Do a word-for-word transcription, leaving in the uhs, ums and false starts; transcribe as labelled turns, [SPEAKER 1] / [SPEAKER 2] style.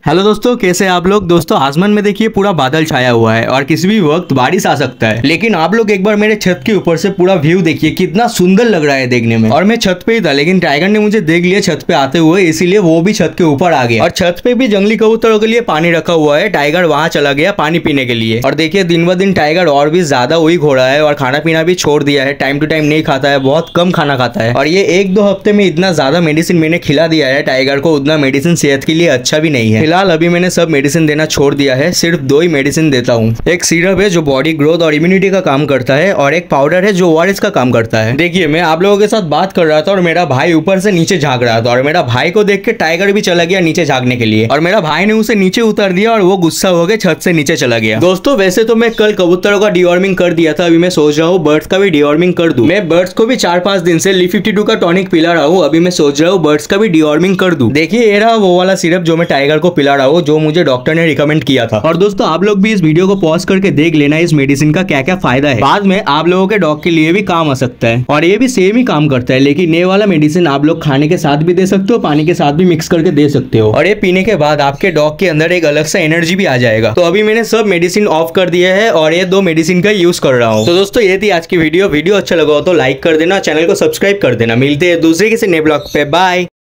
[SPEAKER 1] Hello दोस्तों, कैसे हैं आप लोग। दोस्तों आसमान में देखिए पूरा बादल छाया हुआ है और किसी भी वक्त बारिश आ सकता है। लेकिन आप लोग एक बार मेरे छत के ऊपर से पूरा व्यू देखिए, कितना सुंदर लग रहा है देखने में। और मैं छत पे ही था, लेकिन टाइगर ने मुझे देख लिया छत पे आते हुए, इसीलिए वो भी छत के ऊपर आ गया। और छत पे भी जंगली कबूतरों के लिए पानी रखा हुआ है। टाइगर वहां चला गया पानी पीने के लिए। और देखिए दिन ब दिन टाइगर और भी ज्यादा वीक हो रहा है और खाना पीना भी छोड़ दिया है। टाइम टू टाइम नहीं खाता है, बहुत कम खाना खाता है। और ये एक दो हफ्ते में इतना ज्यादा मेडिसिन मैंने खिला दिया है टाइगर को, उतना मेडिसिन सेहत के लिए अच्छा भी नहीं है। फिलहाल अभी मैंने सब मेडिसिन देना छोड़ दिया है, सिर्फ दो ही मेडिसिन देता हूँ। एक सिरप है जो बॉडी ग्रोथ और इम्यूनिटी का काम करता है, और एक पाउडर है जो ओआरएस का काम करता है। देखिए मैं आप लोगों के साथ बात कर रहा था और मेरा भाई ऊपर से नीचे झांक रहा था, और मेरा भाई को देख के टाइगर भी चला गया नीचे झांकने के लिए, और मेरा भाई ने उसे नीचे उतार दिया और वो गुस्सा हो गया छत से नीचे चला गया। दोस्तों वैसे तो मैं कल कबूतरों का डिवॉर्मिंग कर दिया था, अभी मैं सोच रहा हूँ बर्ड्स का भी डिवॉर्मिंग कर दूं। मैं बर्ड्स को भी चार पांच दिन से ली फिफ्टी टू का टॉनिक पिला रहा हूँ, अभी मैं सोच रहा हूँ बर्ड्स का भी डिवॉर्मिंग कर दूं। देखिए ये रहा वो वाला सिरप जो मैं टाइगर को पिला रहा हूँ, जो मुझे डॉक्टर ने रिकमेंड किया था। और दोस्तों आप लोग भी इस वीडियो को पॉज करके देख लेना इस मेडिसिन का क्या क्या फायदा है, बाद में आप लोगों के डॉग के लिए भी काम आ सकता है। और ये भी सेम ही काम करता है, लेकिन ये वाला मेडिसिन आप लोग खाने के साथ भी दे सकते हो, पानी के साथ भी मिक्स करके दे सकते हो, और ये पीने के बाद आपके डॉग के अंदर एक अलग सा एनर्जी भी आ जाएगा। तो अभी मैंने सब मेडिसिन ऑफ कर दिया है और ये दो मेडिसिन का यूज कर रहा हूँ। तो दोस्तों ये थी आज की वीडियो। वीडियो अच्छा लगा हो तो लाइक कर देना, चैनल को सब्सक्राइब कर देना। मिलते हैं दूसरे किसी नए ब्लॉग पे, बाय।